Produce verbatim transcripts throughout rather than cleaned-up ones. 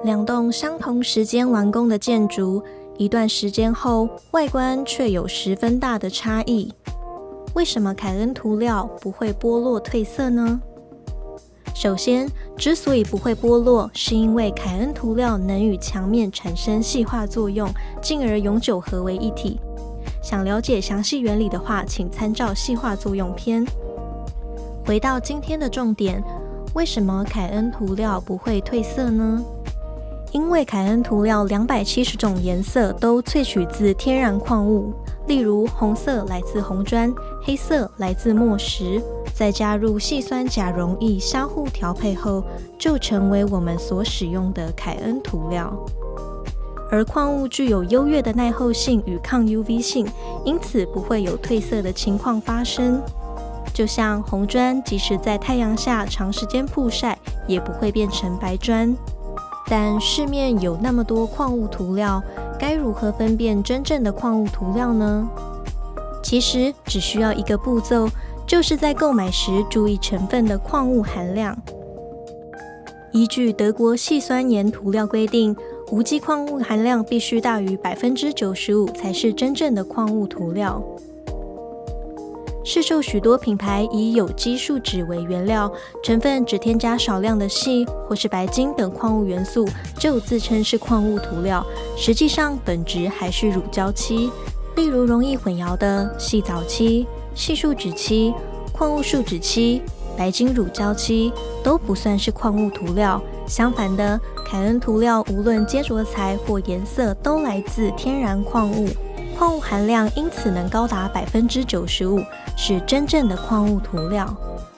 两栋相同时间完工的建筑，一段时间后，外观却有十分大的差异。为什么凯恩涂料不会剥落褪色呢？首先，之所以不会剥落，是因为凯恩涂料能与墙面产生细化作用，进而永久合为一体。想了解详细原理的话，请参照细化作用篇。回到今天的重点，为什么凯恩涂料不会褪色呢？因为凯恩涂料两百七十种颜色都萃取自天然矿物，例如红色来自红砖，黑色来自墨石，再加入细酸钾溶液相互调配后，就成为我们所使用的凯恩涂料。而矿物具有优越的耐候性与抗 U V 性，因此不会有褪色的情况发生。就像红砖，即使在太阳下长时间曝晒，也不会变成白砖。但市面有那么多矿物涂料，该如何分辨真正的矿物涂料呢？其实只需要一个步骤，就是在购买时注意成分的矿物含量。依据德国细酸盐涂料规定，无机矿物含量必须大于 百分之九十五 才是真正的矿物涂料。市售许多品牌以有机树脂为原料，成分只添加少量的硒或是白金等矿物元素，就自称是矿物涂料，实际上本质还是乳胶漆。例如容易混淆的硒藻漆、硒树脂漆、矿物树脂漆、白金乳胶漆都不算是矿物涂料。相反的，凯恩涂料无论接着材或颜色都来自天然矿物，矿物含量因此能高达 百分之九十五， 是真正的矿物涂料。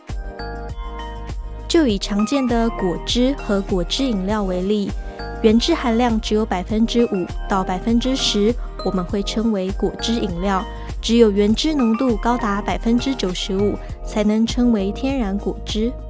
就以常见的果汁和果汁饮料为例，原汁含量只有 百分之五 到 百分之十， 我们会称为果汁饮料；只有原汁浓度高达 百分之九十五， 才能称为天然果汁。